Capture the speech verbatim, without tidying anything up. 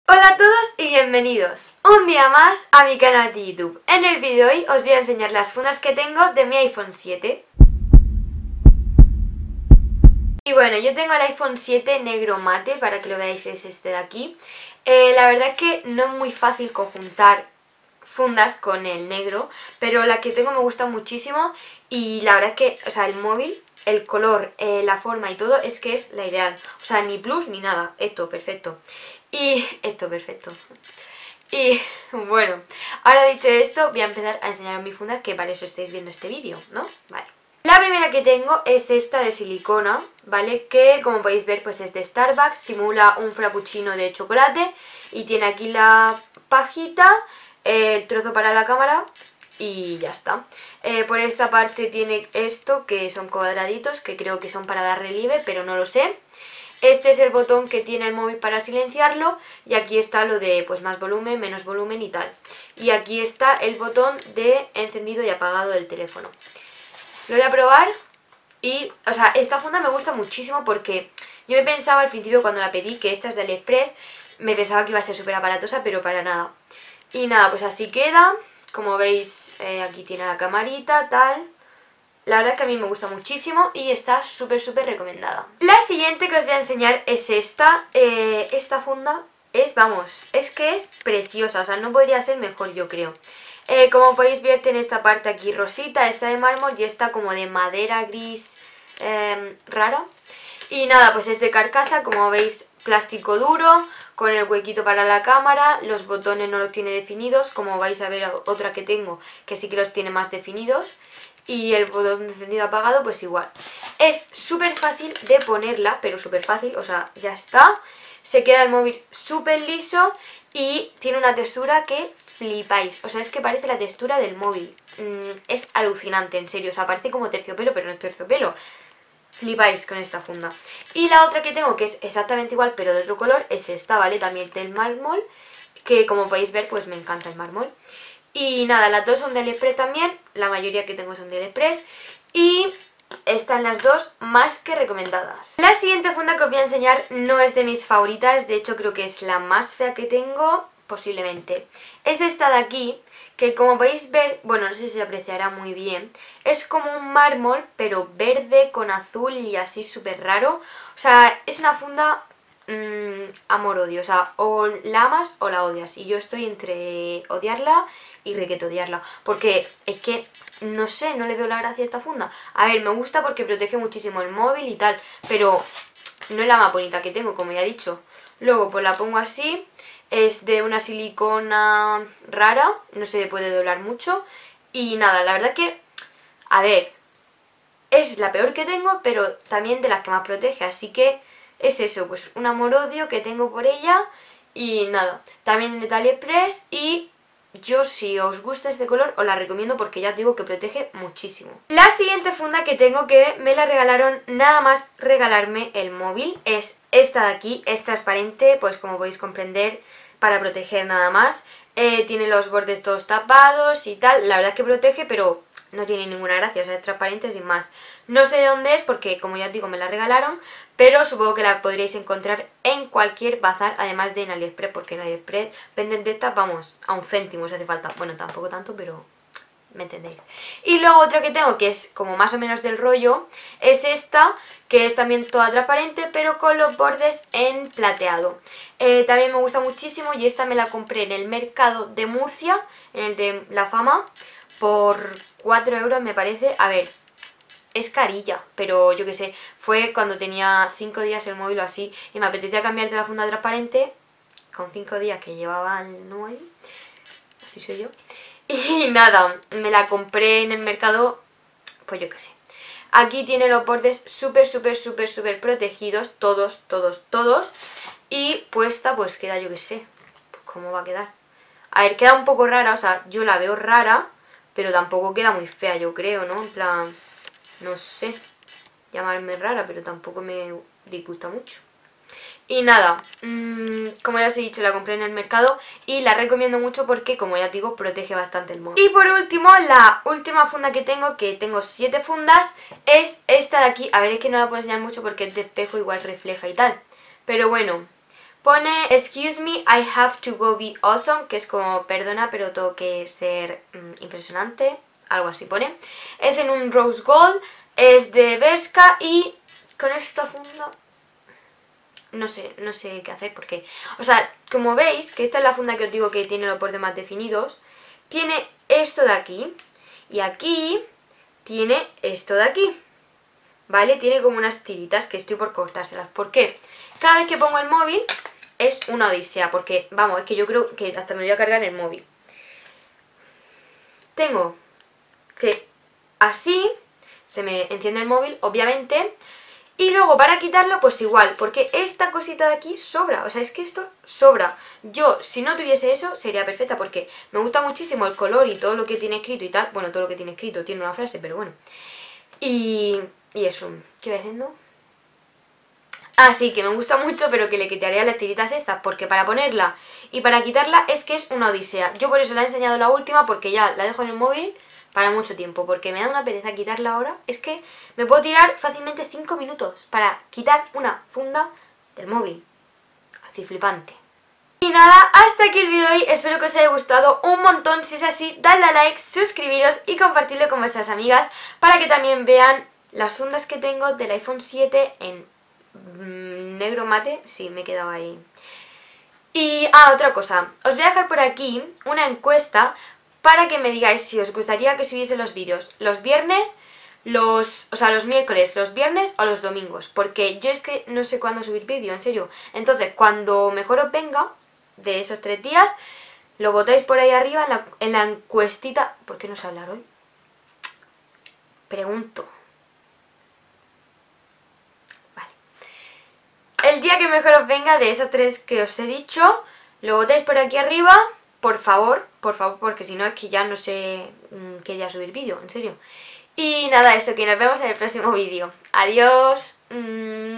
Hola a todos y bienvenidos un día más a mi canal de YouTube. En el vídeo de hoy os voy a enseñar las fundas que tengo de mi iPhone siete. Y bueno, yo tengo el iPhone siete negro mate, para que lo veáis es este de aquí. Eh, la verdad es que no es muy fácil conjuntar fundas con el negro, pero la que tengo me gusta muchísimo y la verdad es que, o sea, el móvil, el color, eh, la forma y todo es que es la ideal. O sea, ni plus ni nada, esto perfecto. Y esto perfecto. Y bueno, ahora dicho esto, voy a empezar a enseñaros mi funda, que para eso estáis viendo este vídeo, ¿no? Vale. La primera que tengo es esta de silicona, ¿vale? Que como podéis ver pues es de Starbucks, simula un frappuccino de chocolate y tiene aquí la pajita, el trozo para la cámara y ya está. Eh, por esta parte tiene esto, que son cuadraditos, que creo que son para dar relieve, pero no lo sé. Este es el botón que tiene el móvil para silenciarlo y aquí está lo de pues más volumen, menos volumen y tal. Y aquí está el botón de encendido y apagado del teléfono. Lo voy a probar y, o sea, esta funda me gusta muchísimo porque yo me pensaba al principio cuando la pedí que esta es de AliExpress, me pensaba que iba a ser súper aparatosa, pero para nada. Y nada, pues así queda, como veis eh, aquí tiene la camarita, tal. La verdad es que a mí me gusta muchísimo y está súper súper recomendada. La siguiente que os voy a enseñar es esta, eh, esta funda es, vamos, es que es preciosa, o sea, no podría ser mejor yo creo. Eh, como podéis ver tiene esta parte aquí rosita, esta de mármol y esta como de madera gris eh, rara. Y nada, pues es de carcasa, como veis plástico duro, con el huequito para la cámara, los botones no los tiene definidos, como vais a ver otra que tengo que sí que los tiene más definidos. Y el botón de encendido apagado pues igual. Es súper fácil de ponerla, pero súper fácil, o sea, ya está. Se queda el móvil súper liso y tiene una textura que flipáis. O sea, es que parece la textura del móvil. Mm, es alucinante, en serio. O sea, parece como terciopelo, pero no es terciopelo. Flipáis con esta funda. Y la otra que tengo, que es exactamente igual, pero de otro color, es esta, ¿vale? También del mármol, que como podéis ver, pues me encanta el mármol. Y nada, las dos son de AliExpress también, la mayoría que tengo son de AliExpress y están las dos más que recomendadas. La siguiente funda que os voy a enseñar no es de mis favoritas, de hecho creo que es la más fea que tengo, posiblemente. Es esta de aquí, que como podéis ver, bueno, no sé si se apreciará muy bien, es como un mármol, pero verde con azul y así súper raro. O sea, es una funda mmm, amor-odio, o sea, o la amas o la odias. Y yo estoy entre odiarla y requete odiarla, porque es que, no sé, no le veo la gracia a esta funda. A ver, me gusta porque protege muchísimo el móvil y tal, pero no es la más bonita que tengo, como ya he dicho. Luego pues la pongo así, es de una silicona rara, no se puede doblar mucho. Y nada, la verdad que, a ver, es la peor que tengo, pero también de las que más protege, así que es eso, pues un amor-odio que tengo por ella. Y nada, también de AliExpress y yo si os gusta este color os la recomiendo porque ya os digo que protege muchísimo. La siguiente funda que tengo, que me la regalaron nada más regalarme el móvil, es esta de aquí, es transparente, pues como podéis comprender, para proteger nada más. Eh, tiene los bordes todos tapados y tal, la verdad es que protege, pero no tiene ninguna gracia, o sea, es transparente sin más. No sé de dónde es porque, como ya os digo, me la regalaron, pero supongo que la podréis encontrar en cualquier bazar, además de en AliExpress, porque en AliExpress venden de estas, vamos, a un céntimo si hace falta. Bueno, tampoco tanto, pero me entendéis. Y luego otra que tengo, que es como más o menos del rollo, es esta, que es también toda transparente, pero con los bordes en plateado. Eh, también me gusta muchísimo y esta me la compré en el mercado de Murcia, en el de La Fama, por cuatro euros me parece. A ver, es carilla, pero yo qué sé, fue cuando tenía cinco días el móvil o así y me apetecía cambiar de la funda transparente con cinco días que llevaba el nueve, así soy yo. Y nada, me la compré en el mercado, pues yo qué sé. Aquí tiene los bordes súper, súper, súper, súper protegidos, todos, todos, todos. Y puesta pues queda, yo qué sé, pues cómo va a quedar. A ver, queda un poco rara, o sea, yo la veo rara, pero tampoco queda muy fea, yo creo, ¿no? En plan, no sé, llamarme rara, pero tampoco me disgusta mucho. Y nada, mmm, como ya os he dicho, la compré en el mercado y la recomiendo mucho porque, como ya digo, protege bastante el móvil. Y por último, la última funda que tengo, que tengo siete fundas, es esta de aquí. A ver, es que no la puedo enseñar mucho porque es de espejo, igual refleja y tal. Pero bueno, Pone, excuse me, I have to go be awesome, que es como, perdona, pero tengo que ser mm, impresionante, algo así pone. Es en un rose gold, es de Bershka y con esta funda no sé, no sé qué hacer porque, o sea, como veis, que esta es la funda que os digo que tiene los bordes más definidos, tiene esto de aquí y aquí tiene esto de aquí, ¿vale? Tiene como unas tiritas que estoy por cortárselas. ¿Por qué? Cada vez que pongo el móvil es una odisea, porque, vamos, es que yo creo que hasta me voy a cargar el móvil. Tengo que así se me enciende el móvil, obviamente, y luego para quitarlo pues igual, porque esta cosita de aquí sobra, o sea, es que esto sobra. Yo, si no tuviese eso, sería perfecta, porque me gusta muchísimo el color y todo lo que tiene escrito y tal. Bueno, todo lo que tiene escrito tiene una frase, pero bueno. Y, y eso, ¿qué voy haciendo? Ah, sí, que me gusta mucho, pero que le quitaría las tiritas estas, porque para ponerla y para quitarla es que es una odisea. Yo por eso la he enseñado la última, porque ya la dejo en el móvil para mucho tiempo, porque me da una pereza quitarla ahora. Es que me puedo tirar fácilmente cinco minutos para quitar una funda del móvil. Así flipante. Y nada, hasta aquí el vídeo de hoy, espero que os haya gustado un montón. Si es así, dadle a like, suscribiros y compartirlo con vuestras amigas para que también vean las fundas que tengo del iPhone siete en negro mate. Sí, me he quedado ahí. Y, ah, otra cosa, os voy a dejar por aquí una encuesta para que me digáis si os gustaría que subiese los vídeos los viernes, los, o sea, los miércoles, los viernes o los domingos, porque yo es que no sé cuándo subir vídeo, en serio. Entonces, cuando mejor os venga de esos tres días, lo votáis por ahí arriba en la, en la encuestita. ¿Por qué no sé hablar hoy? Pregunto. El día que mejor os venga de esos tres que os he dicho, lo votáis por aquí arriba, por favor, por favor, porque si no es que ya no sé mmm, qué día subir vídeo, en serio. Y nada, eso, que nos vemos en el próximo vídeo. Adiós. Mm.